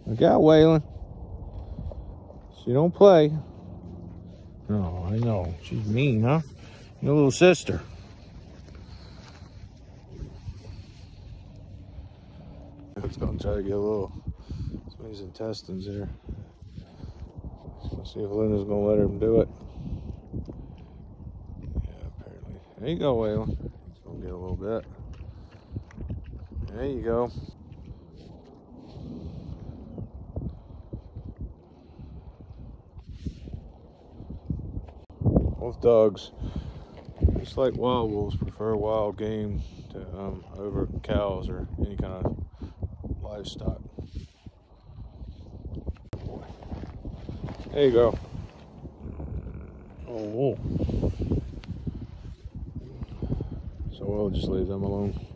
Look out, Waylon. She don't play. No, I know. She's mean, huh? Your little sister. It's gonna try to get a little some of these intestines here. Let's see if Linda's gonna let her do it. Yeah, apparently. There you go, Waylon. He's gonna get a little bit. There you go. Wolfdogs, just like wild wolves, prefer wild game to over cows or any kind of livestock. There you go. Oh, so we'll just leave them alone.